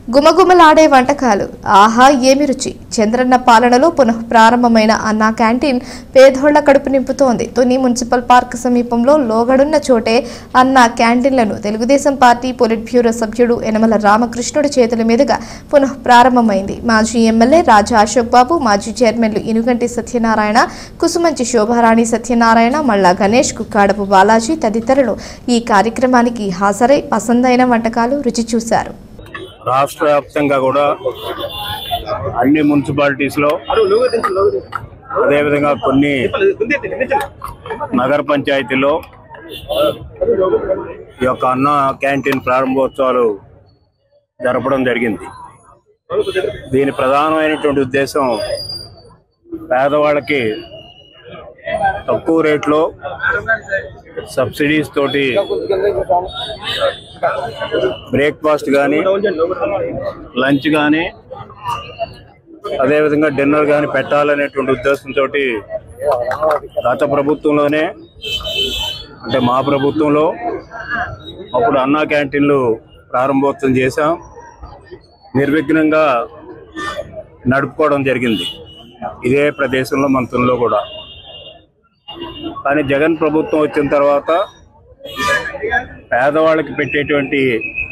గుమగుమలాడే వంటకాలు ఆహా ఏమి రుచి. చంద్రన్న పాలనలో పునః ప్రారంభమైన అన్నా క్యాంటీన్ పేదోళ్ల కడుపు నింపుతోంది. తుని మున్సిపల్ పార్క్ సమీపంలో లోగడున్న చోటే అన్నా క్యాంటీన్లను తెలుగుదేశం పార్టీ పొలిట్ బ్యూరో సభ్యుడు యనమల రామకృష్ణుడి చేతుల మీదుగా పునః ప్రారంభమైంది. మాజీ ఎమ్మెల్యే రాజా అశోక్ బాబు, మాజీ చైర్మన్లు ఇనుగంటి సత్యనారాయణ, కుసుమంచి శోభారాణి సత్యనారాయణ, మల్లా గణేష్, కుక్కాడపు బాలాజీ తదితరులు ఈ కార్యక్రమానికి హాజరై పసందైన వంటకాలు రుచి చూశారు. రాష్ట్ర వ్యాప్తంగా కూడా అన్ని మున్సిపాలిటీస్లో అదేవిధంగా కొన్ని నగర పంచాయతీల్లో ఈ యొక్క అన్న క్యాంటీన్ ప్రారంభోత్సవాలు జరపడం జరిగింది. దీని ప్రధానమైనటువంటి ఉద్దేశం పేదవాళ్ళకి తక్కువ రేట్లో సబ్సిడీస్ తోటి బ్రేక్ఫాస్ట్ కానీ, లంచ్ కానీ, అదేవిధంగా డిన్నర్ కానీ పెట్టాలనేటువంటి ఉద్దేశంతో గత ప్రభుత్వంలోనే, అంటే మా ప్రభుత్వంలో అప్పుడు అన్నా క్యాంటీన్లు ప్రారంభోత్సవం చేశాం. నిర్విఘ్నంగా నడుపుకోవడం జరిగింది ఇదే ప్రదేశంలో మంత్రుల్లో కూడా. కానీ జగన్ ప్రభుత్వం వచ్చిన తర్వాత పేదవాళ్ళకి పెట్టేటువంటి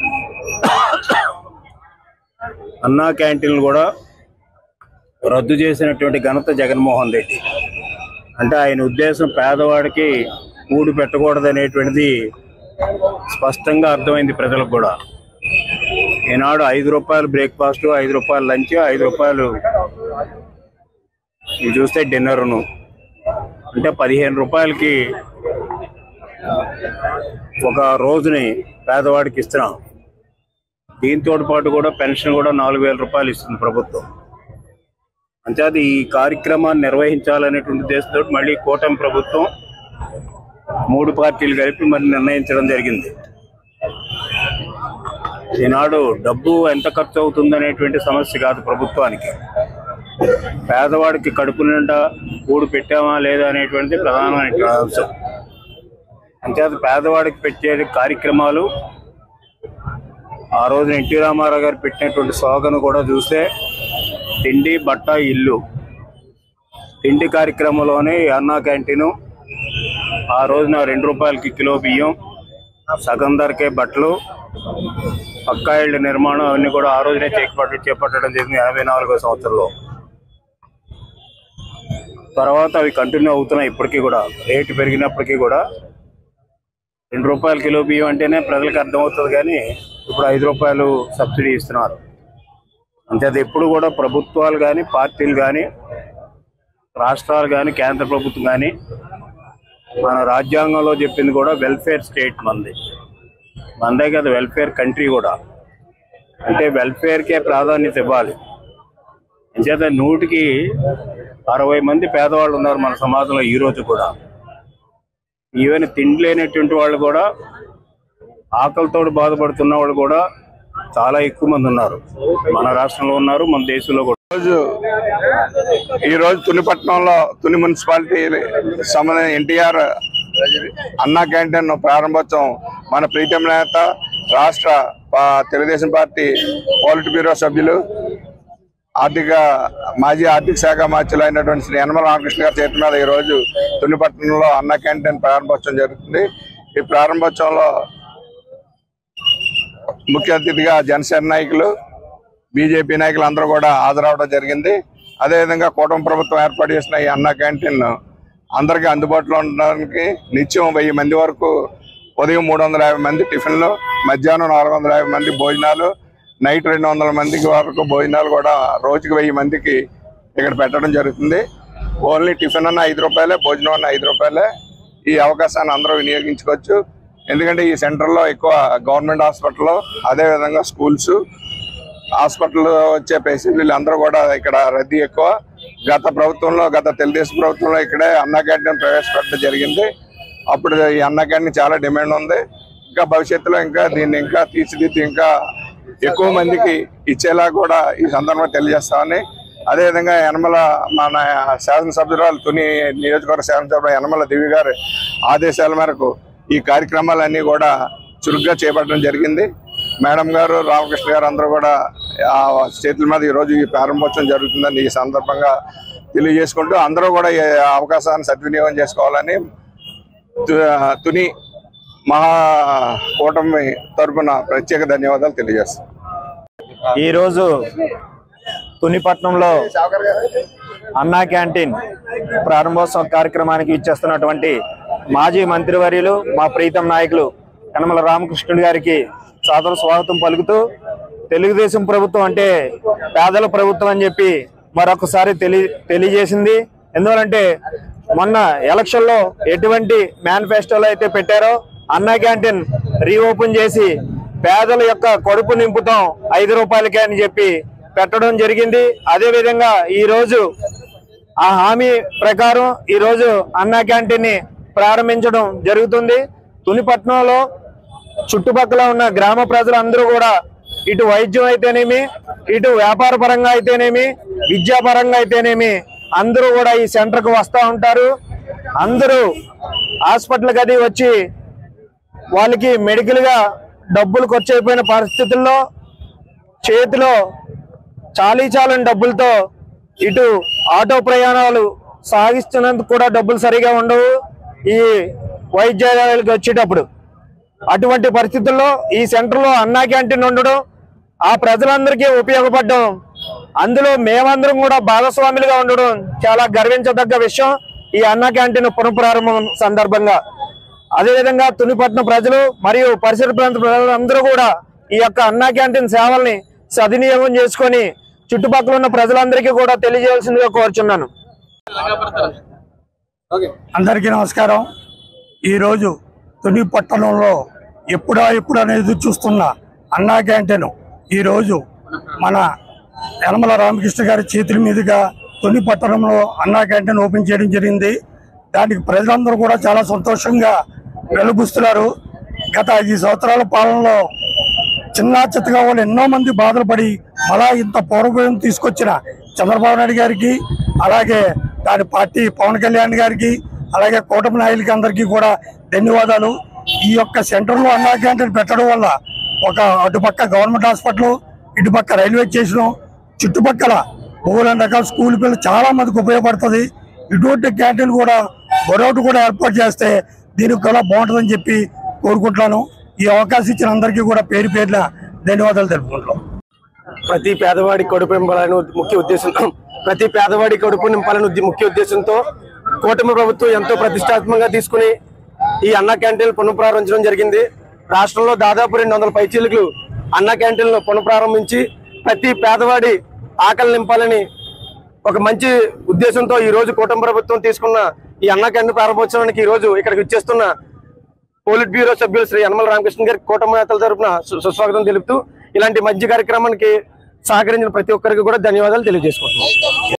అన్నా క్యాంటీన్లు కూడా రద్దు చేసినటువంటి ఘనత జగన్మోహన్ రెడ్డి. అంటే ఆయన ఉద్దేశం పేదవాడికి కూడు పెట్టకూడదు అనేటువంటిది స్పష్టంగా అర్థమైంది ప్రజలకు కూడా. ఈనాడు 5 రూపాయలు బ్రేక్ఫాస్ట్, 5 రూపాయలు లంచ్, 5 రూపాయలు ఇది చూస్తే డిన్నర్ను, అంటే 15 రూపాయలకి ఒక రోజుని పేదవాడికి ఇస్తున్నాం. దీంతో పాటు కూడా పెన్షన్ కూడా 4000 రూపాయలు ఇస్తుంది ప్రభుత్వం. అంటే అది ఈ కార్యక్రమాన్ని నిర్వహించాలనేటువంటి ఉద్దేశంతో మళ్ళీ కూటమి ప్రభుత్వం 3 పార్టీలు కలిపి మరి నిర్ణయించడం జరిగింది. ఈనాడు డబ్బు ఎంత ఖర్చు అవుతుందనేటువంటి సమస్య కాదు ప్రభుత్వానికి, పేదవాడికి కడుపు నిండా కూడు పెట్టామా లేదా అనేటువంటిది ప్రధానమైన అంశం. అంటే అది పేదవాడికి పెట్టే కార్యక్రమాలు ఆ రోజున ఎన్టీ రామారావు గారు పెట్టినటువంటి స్లోగన్ కూడా చూస్తే తిండి, బట్ట, ఇల్లు. తిండి కార్యక్రమంలోనే అన్నా క్యాంటీను, ఆ రోజున 2 రూపాయలకి కిలో బియ్యం, సగం ధరకే బట్టలు, పక్కా ఇళ్ళ నిర్మాణం అవన్నీ కూడా ఆ రోజునే చేపట్టడం జరిగింది 84వ సంవత్సరంలో. తర్వాత అవి కంటిన్యూ అవుతున్నాయి. ఇప్పటికీ కూడా రేటు పెరిగినప్పటికీ కూడా 2 రూపాయల కిలో బియ్యం అంటేనే ప్రజలకు అర్థమవుతుంది, కానీ ఇప్పుడు 5 రూపాయలు సబ్సిడీ ఇస్తున్నారు. అంటే అది ఎప్పుడు కూడా ప్రభుత్వాలు కానీ, పార్టీలు కానీ, రాష్ట్రాలు కానీ, కేంద్ర ప్రభుత్వం కానీ మన రాజ్యాంగంలో చెప్పింది కూడా వెల్ఫేర్ స్టేట్ మందే కదా, వెల్ఫేర్ కంట్రీ కూడా. అంటే వెల్ఫేర్కే ప్రాధాన్యత ఇవ్వాలి. అంచేత 100కి 60 మంది పేదవాళ్ళు ఉన్నారు మన సమాజంలో ఈరోజు కూడా. ఈవెన్ తిండి లేనటువంటి వాళ్ళు కూడా, ఆకలితో బాధపడుతున్న వాళ్ళు కూడా చాలా ఎక్కువ మంది ఉన్నారు మన రాష్ట్రంలో ఉన్నారు, మన దేశంలో కూడా. ఈరోజు తునిపట్నంలో తుని మున్సిపాలిటీ సంబంధించిన ఎన్టీఆర్ అన్నా క్యాంటీన్ ప్రారంభోత్సవం మన ప్రీతం నేత, రాష్ట్ర తెలుగుదేశం పార్టీ పొలిట్ బ్యూరో సభ్యులు, మాజీ ఆర్థిక శాఖ మంత్రులు అయినటువంటి శ్రీ యనమల రామకృష్ణ గారి చేతి మీద ఈరోజు తునిపట్నంలో అన్నా క్యాంటీన్ ప్రారంభోత్సవం జరుగుతుంది. ఈ ప్రారంభోత్సవంలో ముఖ్య అతిథిగా జనసేన నాయకులు, బీజేపీ నాయకులు అందరూ కూడా హాజరవడం జరిగింది. అదేవిధంగా కూటమి ప్రభుత్వం ఏర్పాటు చేసిన ఈ అన్నా క్యాంటీన్ అందరికీ అందుబాటులో ఉండడానికి నిత్యం 1000 మంది వరకు, ఉదయం 350 మంది టిఫిన్లు, మధ్యాహ్నం 450 మంది భోజనాలు, నైట్ 200 మందికి వరకు భోజనాలు కూడా రోజుకి 1000 మందికి ఇక్కడ పెట్టడం జరుగుతుంది. ఓన్లీ టిఫిన్ అన్న 5 రూపాయలే, భోజనం అన్న 5 రూపాయలే. ఈ అవకాశాన్ని అందరూ వినియోగించుకోవచ్చు. ఎందుకంటే ఈ సెంటర్లో ఎక్కువ గవర్నమెంట్ హాస్పిటల్, అదేవిధంగా స్కూల్స్, హాస్పిటల్ వచ్చే పేషెంట్లు అందరూ కూడా ఇక్కడ రద్దీ ఎక్కువ. గత తెలుగుదేశం ప్రభుత్వంలో ఇక్కడే అన్నా క్యాంటీన్ ప్రవేశపెట్టడం జరిగింది. అప్పుడు ఈ అన్నా క్యాంటీన్ చాలా డిమాండ్ ఉంది. ఇంకా భవిష్యత్తులో దీన్ని ఇంకా తీర్చిదిద్ది ఇంకా ఎక్కువ మందికి ఇచ్చేలా కూడా ఈ సందర్భంగా తెలియజేస్తామని, అదేవిధంగా మన శాసనసభ్యురాలు, తుని నియోజకవర్గ శాసనసభ్యులు యనమల దివ్య గారి ఆదేశాల మేరకు ఈ కార్యక్రమాలన్నీ కూడా చురుగ్గా చేపట్టడం జరిగింది. మేడం గారు, రామకృష్ణ గారు అందరూ కూడా చేతుల మీద ఈరోజు ఈ ప్రారంభోత్సవం జరుగుతుందని ఈ సందర్భంగా తెలియజేసుకుంటూ అందరూ కూడా ఈ అవకాశాన్ని సద్వినియోగం చేసుకోవాలని తుని మహా కూటమి తరపున ప్రత్యేక ధన్యవాదాలు తెలియజేస్తాం. ఈరోజు తునిపట్నంలో అన్నా క్యాంటీన్ ప్రారంభోత్సవ కార్యక్రమానికి ఇచ్చేస్తున్నటువంటి మాజీ మంత్రివర్యులు మా ప్రీతం నాయకులు యనమల రామకృష్ణుడు గారికి సాదర స్వాగతం పలుకుతూ, తెలుగుదేశం ప్రభుత్వం అంటే పేదల ప్రభుత్వం అని చెప్పి మరొకసారి తెలియజేసింది. ఎందువలంటే మొన్న ఎలక్షన్లో ఎటువంటి మేనిఫెస్టోలో అయితే పెట్టారో అన్నా క్యాంటీన్ రీఓపెన్ చేసి పేదల యొక్క కడుపు నింపుతాం 5 రూపాయలకే అని చెప్పి పెట్టడం జరిగింది. అదేవిధంగా ఈరోజు ఆ హామీ ప్రకారం ఈరోజు అన్నా క్యాంటీన్ ని ప్రారంభించడం జరుగుతుంది. తునిపట్నంలో చుట్టుపక్కల ఉన్న గ్రామ ప్రజలందరూ కూడా ఇటు వైద్యం అయితేనేమి, ఇటు వ్యాపార పరంగా అయితేనేమి, విద్యాపరంగా అయితేనేమి అందరూ కూడా ఈ సెంటర్కు వస్తూ ఉంటారు. అందరూ హాస్పిటల్కి అది వచ్చి వాళ్ళకి మెడికల్గా డబ్బులు ఖర్చు అయిపోయిన పరిస్థితుల్లో చేతిలో చాలీచాలని డబ్బులతో ఇటు ఆటో ప్రయాణాలు సాగిస్తున్నందుకు కూడా డబ్బులు సరిగా ఉండవు ఈ వైద్యాలయాలకు వచ్చేటప్పుడు. అటువంటి పరిస్థితుల్లో ఈ సెంటర్లో అన్నా క్యాంటీన్ ఉండడం, ఆ ప్రజలందరికీ ఉపయోగపడడం, అందులో మేమందరం కూడా భాగస్వాములుగా ఉండడం చాలా గర్వించదగ్గ విషయం ఈ అన్నా క్యాంటీన్ పునఃప్రారంభం సందర్భంగా. అదేవిధంగా తునిపట్నం ప్రజలు మరియు పరిసర ప్రాంత ప్రజలందరూ కూడా ఈ యొక్క అన్నా క్యాంటీన్ సేవల్ని సద్వినియోగం చేసుకొని చుట్టుపక్కల ఉన్న ప్రజలందరికీ కూడా తెలియజేయాల్సిందిగా కోరుచున్నాను. అందరికీ నమస్కారం. ఈరోజు తుని పట్టణంలో ఎప్పుడు అనేది చూస్తున్న అన్నా క్యాంటీన్ ఈరోజు మన యనమల రామకృష్ణ గారి చేతుల మీదుగా తుని పట్టణంలో అన్నా క్యాంటీన్ ఓపెన్ చేయడం జరిగింది. దానికి ప్రజలందరూ కూడా చాలా సంతోషంగా వెలుగుస్తున్నారు. గత 5 సంవత్సరాల పాలనలో చిన్న చిత్తగా వాళ్ళు ఎన్నో మంది బాధలు పడి అలా ఇంత పూర్వభయం తీసుకొచ్చిన చంద్రబాబు నాయుడు గారికి, అలాగే దాని పార్టీ పవన్ కళ్యాణ్ గారికి, అలాగే కూటమి నాయకులకి అందరికీ కూడా ధన్యవాదాలు. ఈ యొక్క సెంటర్లో అన్నా క్యాంటీన్ పెట్టడం వల్ల ఒక అటుపక్క గవర్నమెంట్ హాస్పిటల్, ఇటుపక్క రైల్వే స్టేషన్, చుట్టుపక్కల బహుళ రకాల స్కూల్ పిల్లలు చాలా మందికి ఉపయోగపడుతుంది. ఇటువంటి క్యాంటీన్ కూడా మరొకటి కూడా ఏర్పాటు చేస్తే దీనికి కూడా బాగుంటుందని చెప్పి కోరుకుంటున్నాను. ఈ అవకాశం ఇచ్చిన అందరికీ కూడా పేరు పేర్ల ధన్యవాదాలు తెలుపుకుంటున్నాం. ప్రతి పేదవాడి కడుపు నింపాలని ముఖ్య ఉద్దేశంతో కూటమి ప్రభుత్వం ఎంతో ప్రతిష్టాత్మకంగా తీసుకుని ఈ అన్నా క్యాంటీన్ పునఃప్రారంభించడం జరిగింది. రాష్ట్రంలో దాదాపు 200 పైచీలకు అన్నా క్యాంటీన్లు పునఃప్రారంభించి ప్రతి పేదవాడి ఆకలి నింపాలని ఒక మంచి ఉద్దేశంతో ఈ రోజు కూటమి ప్రభుత్వం తీసుకున్న ఈ అన్నా క్యాంటీన్ ప్రారంభోత్సవానికి ఈ రోజు ఇక్కడికి వచ్చేస్తున్న పోలిట్ బ్యూరో సభ్యులు శ్రీ యనమల రామకృష్ణ గారికి కూటమి నేతల తరపున సుస్వాగతం తెలుపుతూ ఇలాంటి మంచి కార్యక్రమానికి సహకరించిన ప్రతి ఒక్కరికి కూడా ధన్యవాదాలు తెలియజేసుకుంటున్నాం.